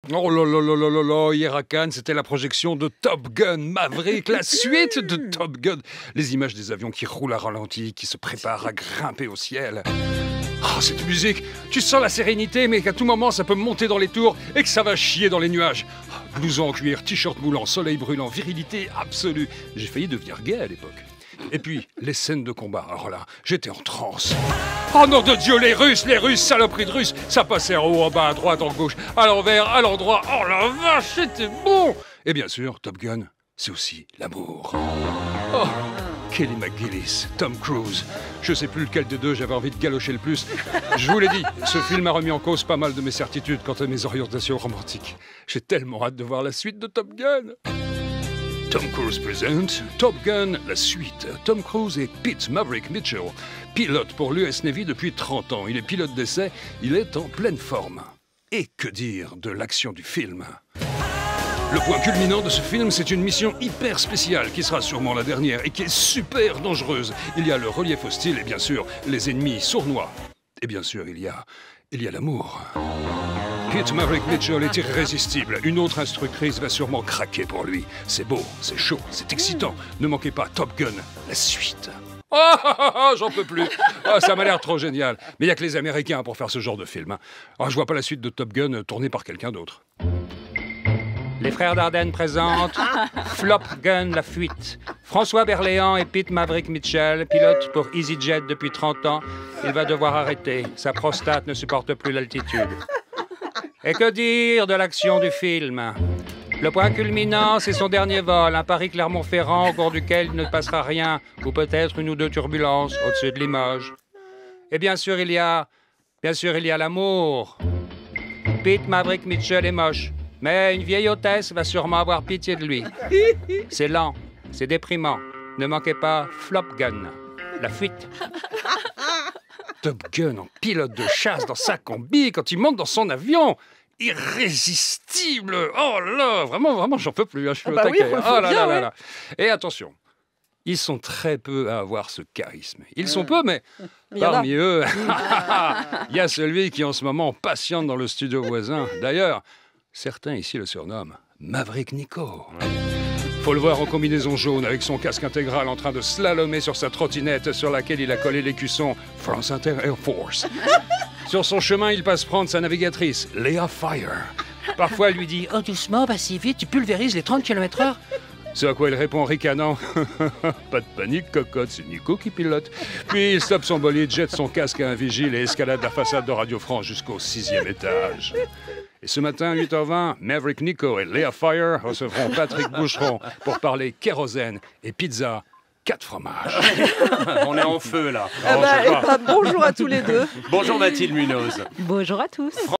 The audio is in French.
Oh là là là là là là, hier à Cannes, c'était la projection de Top Gun Maverick, la suite de Top Gun. Les images des avions qui roulent à ralenti, qui se préparent à grimper au ciel. Oh, cette musique, tu sens la sérénité, mais qu'à tout moment ça peut monter dans les tours et que ça va chier dans les nuages. Oh, blouson en cuir, t-shirt moulant, soleil brûlant, virilité absolue. J'ai failli devenir gay à l'époque. Et puis, les scènes de combat, alors là, j'étais en transe. Oh nom de Dieu, les Russes, saloperies de Russes, ça passait en haut, en bas, à droite, en gauche, à l'envers, à l'endroit. Oh la vache, c'était bon! Et bien sûr, Top Gun, c'est aussi l'amour. Oh, Kelly McGillis, Tom Cruise. Je sais plus lequel des deux j'avais envie de galocher le plus. Je vous l'ai dit, ce film a remis en cause pas mal de mes certitudes quant à mes orientations romantiques. J'ai tellement hâte de voir la suite de Top Gun. Tom Cruise présente Top Gun, la suite. Tom Cruise est Pete Maverick Mitchell, pilote pour l'US Navy depuis 30 ans. Il est pilote d'essai, il est en pleine forme. Et que dire de l'action du film ? Le point culminant de ce film, c'est une mission hyper spéciale qui sera sûrement la dernière et qui est super dangereuse. Il y a le relief hostile et bien sûr les ennemis sournois. Et bien sûr, il y a l'amour. Pete Maverick Mitchell est irrésistible. Une autre instructrice va sûrement craquer pour lui. C'est beau, c'est chaud, c'est excitant. Ne manquez pas Top Gun, la suite. Oh, j'en peux plus. Oh, ça m'a l'air trop génial. Mais il n'y a que les Américains pour faire ce genre de film. Oh, je vois pas la suite de Top Gun tournée par quelqu'un d'autre. Les frères Dardenne présentent Flop Gun, la fuite. François Berléand et Pete Maverick Mitchell, pilote pour EasyJet depuis 30 ans. Il va devoir arrêter. Sa prostate ne supporte plus l'altitude. Et que dire de l'action du film ? Le point culminant, c'est son dernier vol, un Paris-Clermont-Ferrand au cours duquel il ne passera rien, ou peut-être une ou deux turbulences au-dessus de Limoges. Et bien sûr, il y a l'amour. Pete Maverick Mitchell est moche, mais une vieille hôtesse va sûrement avoir pitié de lui. C'est lent, c'est déprimant. Ne manquez pas Flop Gun, la fuite. Top Gun en pilote de chasse dans sa combi quand il monte dans son avion. Irrésistible. Oh là, vraiment, j'en peux plus. Hein. Je suis au taquet. Oui, oh là bien, là là. Et attention, ils sont très peu à avoir ce charisme. Ils sont peu, mais parmi eux, il y a celui qui en ce moment patiente dans le studio voisin. D'ailleurs, certains ici le surnomment Maverick Nico. Faut le voir en combinaison jaune avec son casque intégral en train de slalomer sur sa trottinette sur laquelle il a collé l'écusson France Inter Air Force. Sur son chemin, il passe prendre sa navigatrice, Léa Fire. Parfois, elle lui dit « Oh, doucement, pas si vite, tu pulvérises les 30 km/h ». Ce à quoi il répond en ricanant « Pas de panique, cocotte, c'est Nico qui pilote ». Puis il stoppe son bolide, jette son casque à un vigile et escalade la façade de Radio France jusqu'au 6e étage. Et ce matin, 8h20, Maverick Nico et Léa Fire recevront Patrick Boucheron pour parler kérosène et pizza 4 fromages. On est en feu, là. Bonjour à tous les deux. Bonjour Mathilde Munoz. Bonjour à tous.